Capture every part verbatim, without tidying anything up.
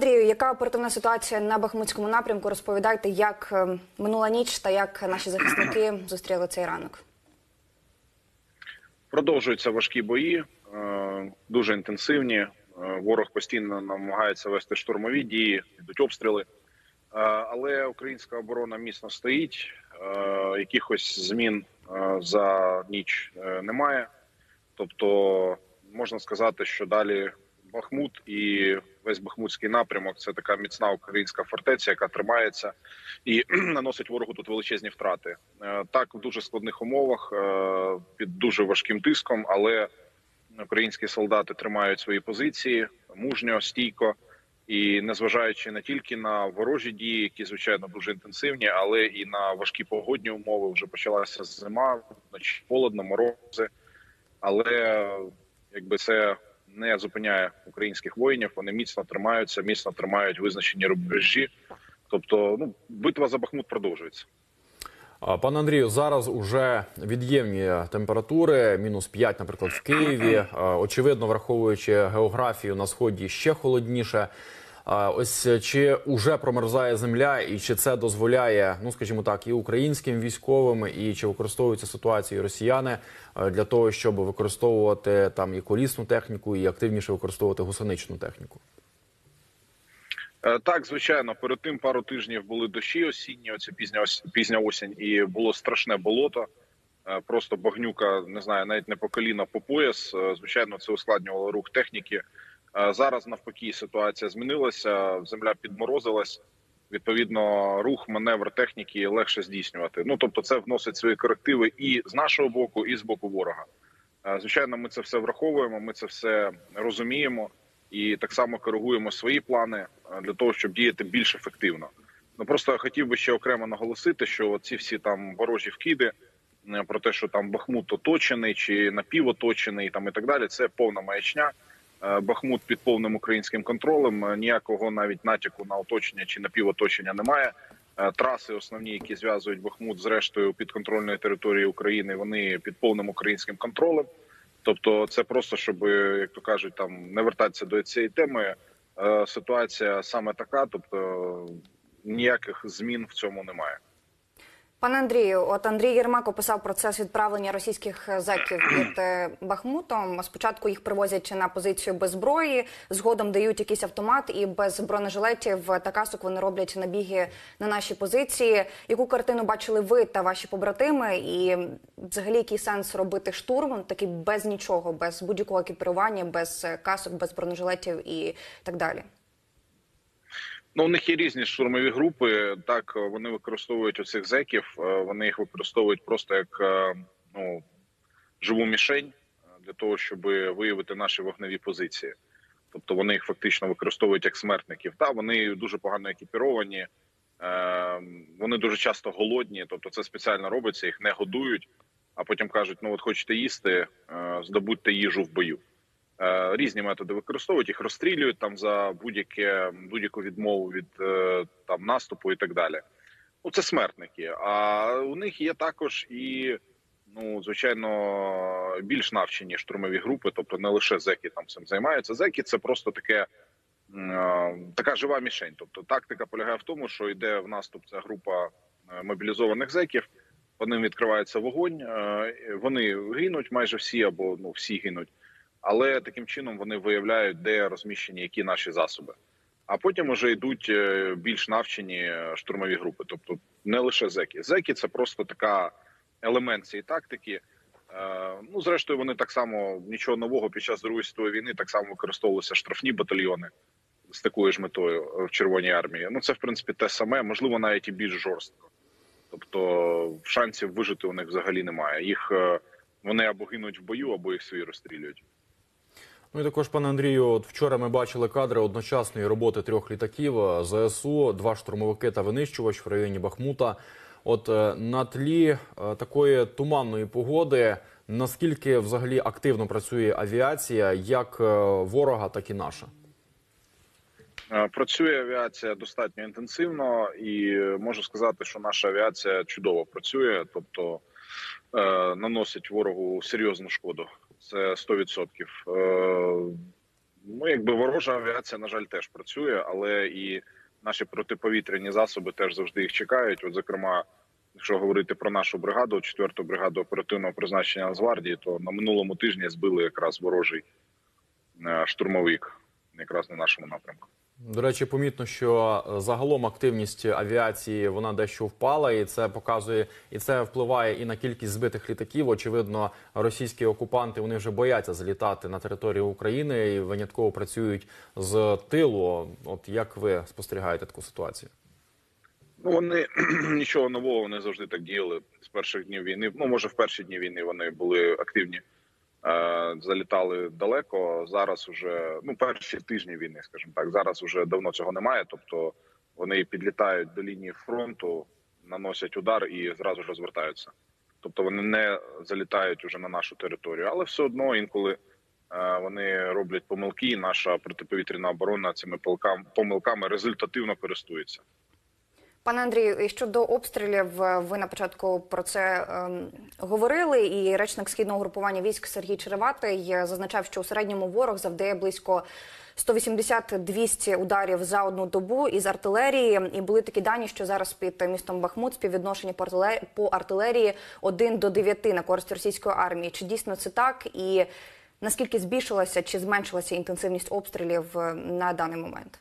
Андрію, яка оперативна ситуація на Бахмутському напрямку? Розповідайте, як минула ніч та як наші захисники зустріли цей ранок. Продовжуються важкі бої, дуже інтенсивні. Ворог постійно намагається вести штурмові дії, йдуть обстріли. Але українська оборона міцно стоїть, якихось змін за ніч немає. Тобто можна сказати, що далі Бахмут і весь Бахмутський напрямок – це така міцна українська фортеця, яка тримається і наносить ворогу тут величезні втрати. Так, в дуже складних умовах, під дуже важким тиском, але українські солдати тримають свої позиції мужньо, стійко. І незважаючи не тільки на ворожі дії, які, звичайно, дуже інтенсивні, але і на важкі погодні умови. Вже почалася зима, вночі холодно, морози. Але якби це не зупиняє українських воїнів, вони міцно тримаються, міцно тримають визначені рубежі. Тобто, ну, битва за Бахмут продовжується. Пане Андрію, зараз уже від'ємні температури, мінус п'ять, наприклад, в Києві. Очевидно, враховуючи географію, на сході ще холодніше. Ось чи уже промерзає земля, і чи це дозволяє, ну скажімо так, і українським військовим, і чи використовуються ситуації росіяни для того, щоб використовувати там і колісну техніку, і активніше використовувати гусеничну техніку? Так, звичайно, перед тим пару тижнів були дощі осінні, оця пізня, пізня осінь, і було страшне болото, просто багнюка, не знаю, навіть не по коліна, по пояс. Звичайно, це ускладнювало рух техніки. Зараз, навпаки, ситуація змінилася, земля підморозилась, відповідно, рух, маневр техніки легше здійснювати. Ну, тобто це вносить свої корективи і з нашого боку, і з боку ворога. Звичайно, ми це все враховуємо, ми це все розуміємо і так само коригуємо свої плани для того, щоб діяти більш ефективно. Ну, просто хотів би ще окремо наголосити, що ці всі там ворожі вкиди про те, що там Бахмут оточений чи напівоточений там і так далі, це повна маячня. Бахмут під повним українським контролем, ніякого навіть натяку на оточення чи напівоточення немає. Траси основні, які зв'язують Бахмут з рештою підконтрольної території України, вони під повним українським контролем. Тобто це просто, щоб, як то кажуть, там не вертатися до цієї теми, ситуація саме така, тобто ніяких змін в цьому немає. Пане Андрію, от Андрій Єрмак описав процес відправлення російських зеків під Бахмутом. Спочатку їх привозять на позицію без зброї, згодом дають якийсь автомат і без бронежилетів та касок вони роблять набіги на наші позиції. Яку картину бачили ви та ваші побратими? І взагалі який сенс робити штурм, такий без нічого, без будь-якого екіпірування, без касок, без бронежилетів і так далі? Ну, у них є різні штурмові групи. Так, вони використовують оцих зеків, вони їх використовують просто як, ну, живу мішень для того, щоб виявити наші вогневі позиції. Тобто вони їх фактично використовують як смертників. Та, вони дуже погано екіпіровані, вони дуже часто голодні, тобто це спеціально робиться, їх не годують, а потім кажуть, ну от хочете їсти, здобудьте їжу в бою. Різні методи використовують, їх розстрілюють там за будь-яке будь-яку відмову від там наступу і так далі. Ну, це смертники. А у них є також і, ну, звичайно, більш навчені штурмові групи, тобто не лише зеки там цим займаються. Зеки – це просто таке, така жива мішень. Тобто тактика полягає в тому, що йде в наступ ця група мобілізованих зеків, по ним відкривається вогонь, вони гинуть майже всі або ну, всі гинуть. Але таким чином вони виявляють, де розміщені які наші засоби. А потім вже йдуть більш навчені штурмові групи. Тобто не лише зеки. Зеки – це просто така елемент цієї тактики. Ну, зрештою, вони так само, нічого нового під час Другої світової війни, так само використовувалися штрафні батальйони з такою ж метою в Червоній армії. Ну, це, в принципі, те саме, можливо, навіть і більш жорстко. Тобто шансів вижити у них взагалі немає. Їх, вони або гинуть в бою, або їх свої розстрілюють. Ну і також, пане Андрію, от вчора ми бачили кадри одночасної роботи трьох літаків ЗСУ, два штурмовики та винищувач в районі Бахмута. От на тлі такої туманної погоди, наскільки взагалі активно працює авіація, як ворога, так і наша? Працює авіація достатньо інтенсивно і можу сказати, що наша авіація чудово працює, тобто е, наносить ворогу серйозну шкоду. Це сто відсотків. Е, Ну, якби ворожа авіація, на жаль, теж працює, але і наші протиповітряні засоби теж завжди їх чекають. От, зокрема, якщо говорити про нашу бригаду, четверту бригаду оперативного призначення Нацгвардії, то на минулому тижні збили якраз ворожий штурмовик, якраз на нашому напрямку. До речі, помітно, що загалом активність авіації вона дещо впала, і це показує, і це впливає і на кількість збитих літаків. Очевидно, російські окупанти вони вже бояться залітати на територію України і винятково працюють з тилу. От як ви спостерігаєте таку ситуацію? Ну, вони нічого нового, вони завжди так діяли з перших днів війни. Ну, може, в перші дні війни вони були активні. Залітали далеко, зараз уже, ну, перші тижні війни, скажімо так, зараз уже давно цього немає, тобто вони підлітають до лінії фронту, наносять удар і зразу ж розвертаються. Тобто вони не залітають уже на нашу територію, але все одно інколи вони роблять помилки, і наша протиповітряна оборона цими помилками результативно користується. Пане Андрію, і щодо обстрілів, ви на початку про це ем, говорили, і речник Східного групування військ Сергій Череватий зазначав, що у середньому ворог завдає близько сто вісімдесят - двісті ударів за одну добу із артилерії. І були такі дані, що зараз під містом Бахмут співвідношення по артилерії один до дев'яти на користь російської армії. Чи дійсно це так? І наскільки збільшилася чи зменшилася інтенсивність обстрілів на даний момент?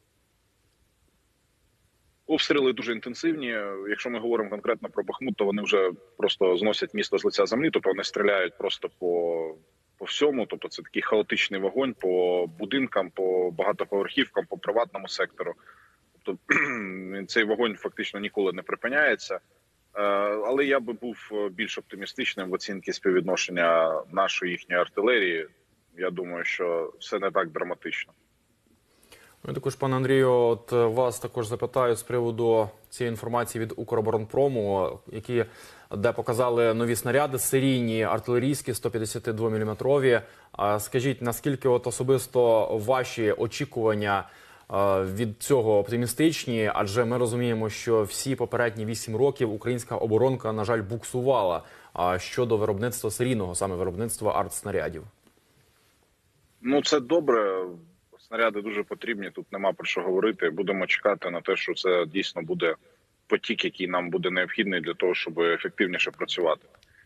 Обстріли дуже інтенсивні. Якщо ми говоримо конкретно про Бахмут, то вони вже просто зносять місто з лиця землі, тобто вони стріляють просто по, по всьому. Тобто це такий хаотичний вогонь по будинкам, по багатоповерхівкам, по приватному сектору. Тобто цей вогонь фактично ніколи не припиняється. Але я би був більш оптимістичним в оцінці співвідношення нашої їхньої артилерії. Я думаю, що все не так драматично. Ну, і також, пане Андрію, от вас також запитаю з приводу цієї інформації від Укроборонпрому, які, де показали нові снаряди серійні, артилерійські, сто п'ятдесят два міліметрові. Скажіть, наскільки от особисто ваші очікування від цього оптимістичні? Адже ми розуміємо, що всі попередні вісім років українська оборонка, на жаль, буксувала щодо виробництва серійного, саме виробництва артснарядів. Ну, це добре. Снаряди дуже потрібні, тут нема про що говорити. Будемо чекати на те, що це дійсно буде потік, який нам буде необхідний для того, щоб ефективніше працювати.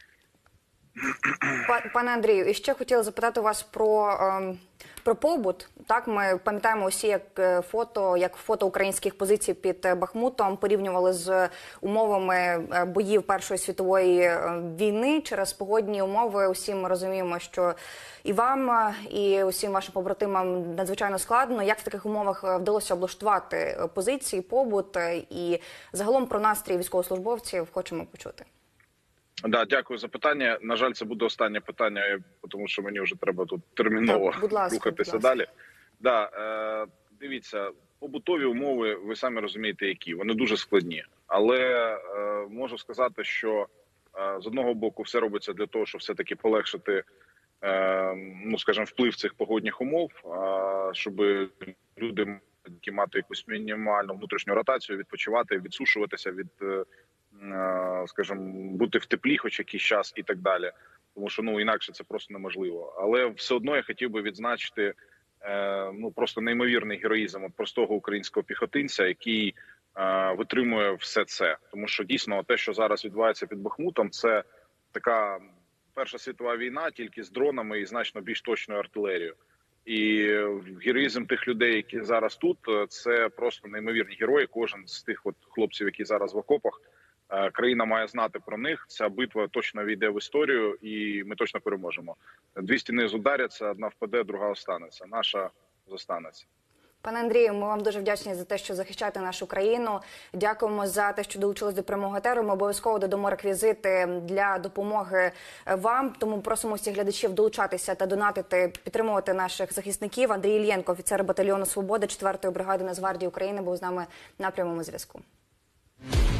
Пане Андрію, і ще хотіла запитати вас про, про побут. Так, ми пам'ятаємо усі, як фото, як фото українських позицій під Бахмутом порівнювали з умовами боїв Першої світової війни. Через погодні умови усі ми розуміємо, що і вам, і усім вашим побратимам надзвичайно складно. Як в таких умовах вдалося облаштувати позиції, побут, і загалом про настрій військовослужбовців хочемо почути. Да, дякую за питання. На жаль, це буде останнє питання, тому що мені вже треба тут терміново так, будь ласка, рухатися будь ласка. далі. Да, е, дивіться, побутові умови, ви самі розумієте, які. Вони дуже складні. Але е, можу сказати, що е, з одного боку все робиться для того, щоб все-таки полегшити, е, ну, скажімо, вплив цих погодних умов, е, щоб люди мати якусь мінімальну внутрішню ротацію, відпочивати, відсушуватися від... Е, скажімо, бути в теплі хоч якийсь час і так далі. Тому що, ну, інакше це просто неможливо. Але все одно я хотів би відзначити, е, ну, просто неймовірний героїзм от простого українського піхотинця, який е, витримує все це. Тому що, дійсно, те, що зараз відбувається під Бахмутом, це така Перша світова війна, тільки з дронами і значно більш точною артилерією. І героїзм тих людей, які зараз тут, це просто неймовірні герої. Кожен з тих от хлопців, які зараз в окопах, країна має знати про них. Ця битва точно війде в історію, і ми точно переможемо. Дві стіни зударяться, одна впаде, друга останеться. Наша зостанеться. Пане Андрію, ми вам дуже вдячні за те, що захищаєте нашу країну. Дякуємо за те, що долучились до прямого етеру. Ми обов'язково додамо реквізити для допомоги вам. Тому просимо всіх глядачів долучатися та донатити, підтримувати наших захисників. Андрій Ільєнко, офіцер батальйону «Свобода» четвертої бригади Нацгвардії України, був з нами на прямому зв'язку.